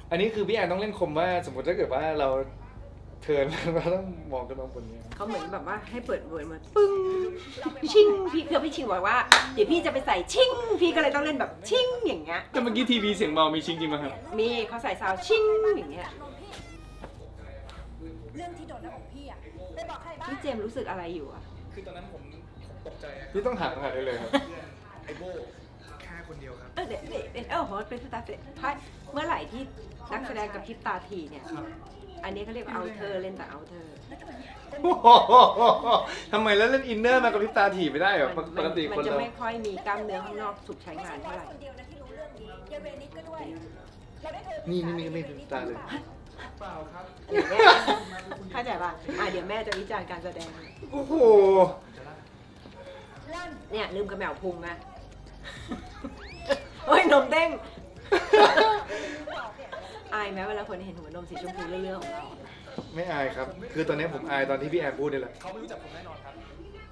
อันนี้คือพี่แอนต้องเล่นคมว่าสมมติถ้าเกิดว่าเราเทิร์นเราต้องมองขึ้นมาบนนี้เขาเหมือนแบบว่าให้เปิดเวิร์ดมาปึ้งชิ่งพี่คือพี่ชิงบอกว่าเดี๋ยวพี่จะไปใส่ชิ่งพี่ก็เลยต้องเล่นแบบชิ่งอย่างเงี้ยแต่เมื่อกี้ทีวีเสียงเบามีชิงจริงไหมครับมีเขาใส่ซาวชิ่งอย่างเงี้ยเรื่องที่โดนหน้าอกพี่อ่ะไปบอกใครบ้างพี่เจมรู้สึกอะไรอยู่อะคือตอนนั้นผมตกใจพี่ต้องถามได้เลยครับไอโบแค่คนเดียวครับเด็กโอ้โหเป็นสตาร์เตะเมื่อไหร่ที่นักแสดงกับพริบตาทีเนี่ยอันนี้เขาเรียกว่าเอาเธอเล่นแต่เอาเธอทำไมแล้วเล่นอินเนอร์มากับพริบตาถี่ไม่ได้เหรอปกติคนเรามันจะไม่ค่อยมีกล้ามเนื้อข้างนอกถูกใช้งานเท่าไหร่นี่ก็ไม่พริบตาเลยเปล่าครับเข้าใจป่ะเดี๋ยวแม่จะวิจารณ์การแสดงโอ้โหเนี่ยลืมกระแมวพุงนะโอ้ยนมเด้งอายไหมเวลาคนเห็นหัวนมสีชมพูเรื่อยๆของเราไม่อายครับคือตอนนี้ผมอายตอนที่พี่แอนพูดนี่แหละเขาไม่รู้จักผมแน่นอนครับ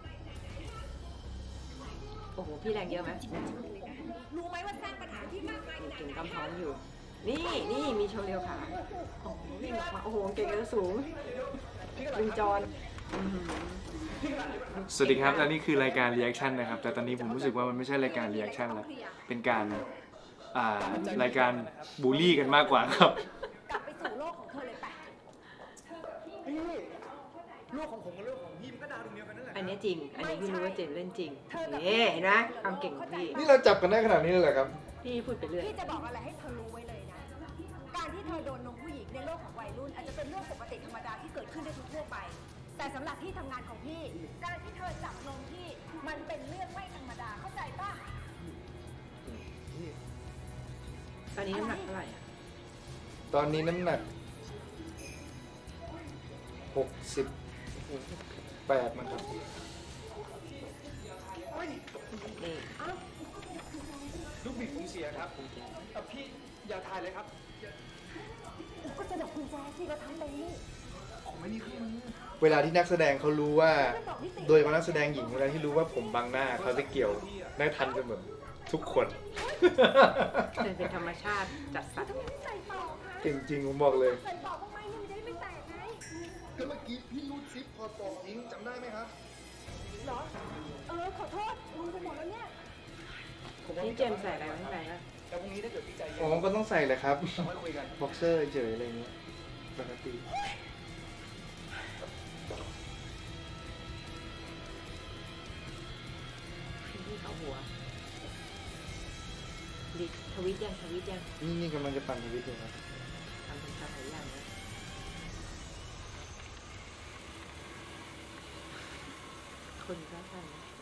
โอ้โหพี่แรงเยอะไหมรู้ไหมว่าสร้างปัญหาที่มากมายขนาดไหนกำท้องอยู่นี่มีโชว์เรียวขาโอ้โหวิ่งออกมาโอ้โหเก่งเลยสูงลุงจอนสวัสดีครับและนี่คือรายการรีแอคชั่นนะครับแต่ตอนนี้ผมรู้สึกว่ามันไม่ใช่รายการรีแอคชั่นแล้วเป็นการรายการบูลลี่กันมากกว่าครับกลับไปสู่โลกของเธอเลยไปพี่โลกของผมกับโลกของพี่มันก็ดาวดวงเดียวกันนั่นแหละอันนี้จริงอันนี้พี่รู้ว่าเจมเล่นจริงเห็นไหมความเก่งของพี่นี่เราจับกันได้ขนาดนี้เลยเหรอครับพี่พูดไปเรื่อยพี่จะบอกอะไรให้เธอรู้ไว้เลยนะการที่เธอโดนนมผู้หญิงในโลกของวัยรุ่นอาจจะเป็นเรื่องปกติธรรมดาที่เกิดขึ้นได้ทั่วไปแต่สำหรับที่ทำงานของพี่การที่เธอจับนมพี่มันเป็นเรื่องไม่ธรรมดาเข้าใจป่ะตอนนี้น้ำหนักเท่าไหร่อะตอนนี้น้ำหนัก68มั้งครับลูกบิดผมเสียครับพี่อย่าถ่ายเลยครับก็จะดอกคุณแจ๊ที่เราทำไปนี่ผมไม่มีเครื่องมือเวลาที่นักแสดงเขารู้ว่าโดยเฉพาะนักแสดงหญิงเวลาที่รู้ว่าผมบังหน้าเขาจะเกี่ยวได้ทันเสมอทุกคนเป็นธรรมชาติจัดสรรเก่งจริงผมบอกเลยใส่ปอกบ้างไหมนี่มันจะไม่แตกไงก็เมื่อกี้พี่รูดซิปพอปอกทิ้งจำได้ไหมครับหรอขอโทษลืมไปหมดแล้วเนี่ยนี่เจมใส่อะไรไม่ใส่แล้วแต่พรุ่งนี้ถ้าเกิดพี่ใจเย็นก็ต้องใส่เลยครับไม่คุยกันบ็อกเซอร์เฉยอะไรเงี้ยปกติพี่เขาหัวดิทวิตยังนี่กำลังจะปั่นทวิตอยู่ครับทำเป็นชาไทยยังนะคนก็ทันนะ